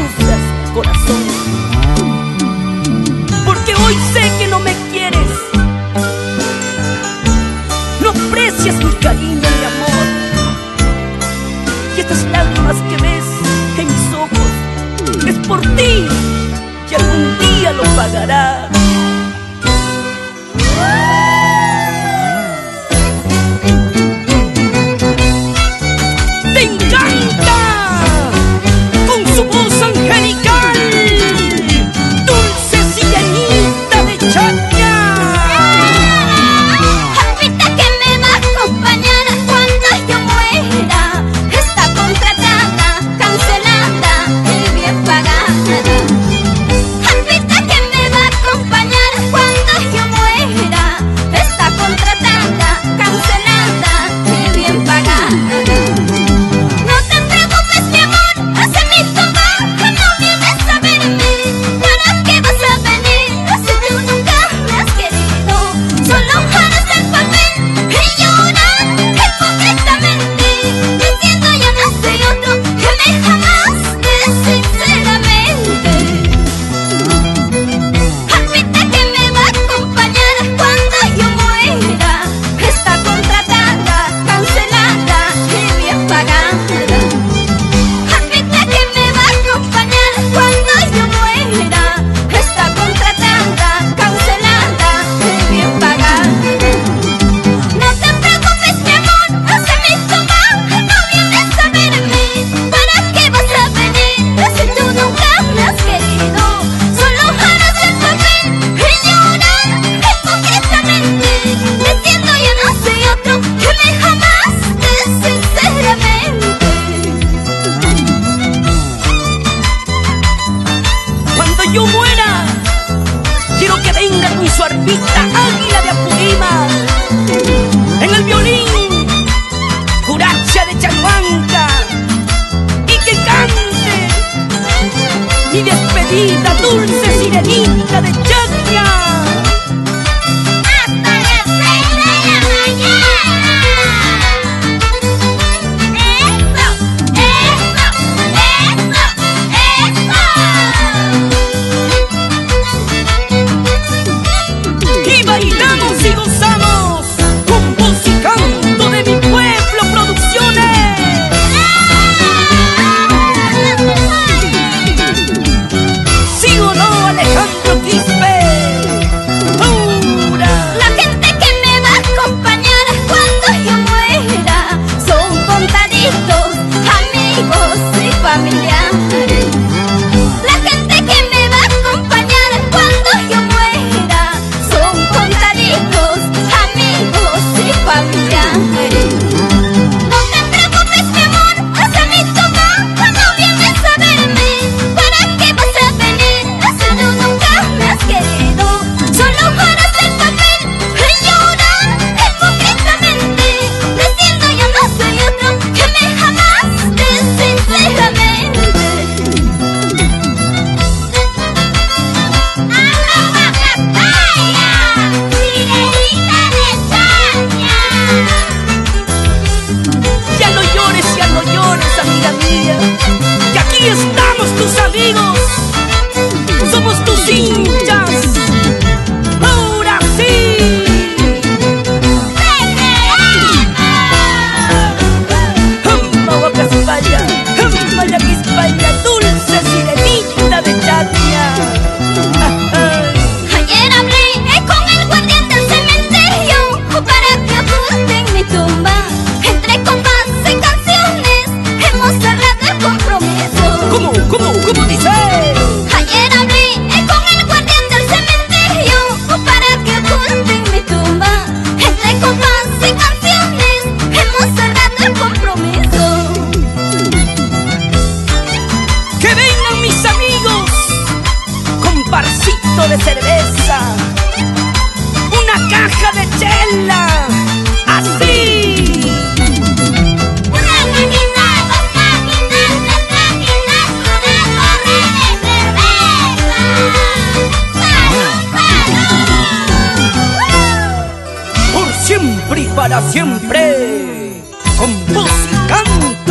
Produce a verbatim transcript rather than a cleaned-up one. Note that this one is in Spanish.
sufras, corazón, porque hoy sé que no me quieres, no aprecias mi cariño, mi amor, y estas lágrimas que ves en mis ojos es por ti, y algún día lo pagarás. Yo muera, quiero que venga con su arpita águila de Apurímac, en el violín Curacha de Chaguanca, y que cante mi despedida, dulce sirenita de Chacña. Bailamos y gozamos con voz y canto de mi pueblo producciones. ¿Sí o no, Alejandro Quispe? ¡Hurra! La gente que me va a acompañar cuando yo muera son contaditos, amigos y familiares. La gente que me va a acompañar cuando yo muera son contaditos, amigos y familiares. No te preocupes, mi amor, hacia mi tumba cuando vienes a verme. ¿Para qué vas a venir? Si tú nunca me has querido, solo para hacer papel y llorar hipócritamente, diciendo yo no soy otro que me amaste sinceramente. Ya no llores, ya no llores, amiga mía, que aquí estamos tus amigos, somos tus hinchas. ¡Ahora sí! ¡Humba, Huacaspaya! ¡Humba, Yaquispaya! ¡Dulce sirenita de Chacña! Ayer hablé con el guardián del cementerio para que oculten mi tumba. Entre compás y canciones hemos cerrado el compromiso. ¿Cómo? ¿Cómo? ¿Cómo dice? Ayer hablé con el guardián del cementerio para que oculten mi tumba. Entre compás y canciones hemos cerrado el compromiso. ¡Que vengan mis amigos! Con parcito de cerveza, una caja de chela, así. Una máquina, dos máquinas, tres máquinas para correr de cerveza. ¡Salud, salud! Por siempre y para siempre, con voz y canto